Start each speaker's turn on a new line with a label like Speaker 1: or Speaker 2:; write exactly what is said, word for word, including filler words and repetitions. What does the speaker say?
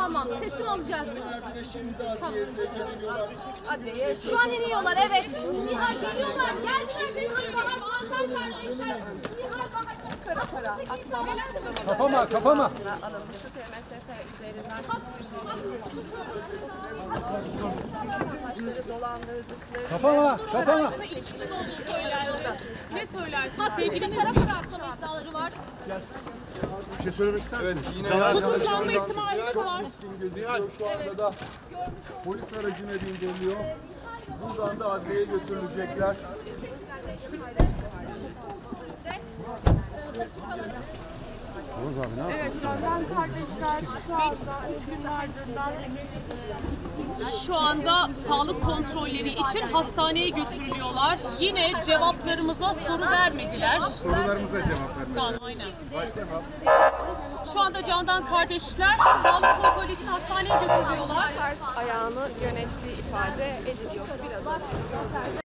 Speaker 1: Tamam, sesim alacağız.
Speaker 2: Tamam.
Speaker 1: Adliye. Şu an iniyorlar, evet. Nihal geliyorlar, geldiler. Nihal Bahar Mazhar kardeşler. Nihal Bahar kara kara.
Speaker 3: Kafama, kafama.
Speaker 4: Alınmıştı T M S F üzerinden. Vatandaşları dolandırdıkları.
Speaker 3: Kafama, kafama.
Speaker 4: Ne söylersiniz?
Speaker 1: Hakkında kara para aklama iddiaları var.
Speaker 2: Bir şey söylemek ister misin? Evet, yine
Speaker 4: Tutuklanma ihtimaliniz var.
Speaker 2: Nihal şu anda da polis aracına bindiriliyor. Buradan da adliyeye götürülecekler.
Speaker 4: Evet, Candan kardeşler şu anda üç gün ardından şu anda sağlık kontrolleri için hastaneye götürülüyorlar. Yine cevaplarımıza soru vermediler.
Speaker 2: Sorularımıza cevap vermek.
Speaker 4: Tamam, aynen.
Speaker 2: Başlayalım.
Speaker 4: Şu anda Candan kardeşler sağlık kontrolü için hastaneye götürülüyorlar.
Speaker 5: Ters ayağını yönettiği ifade ediliyor biraz önce.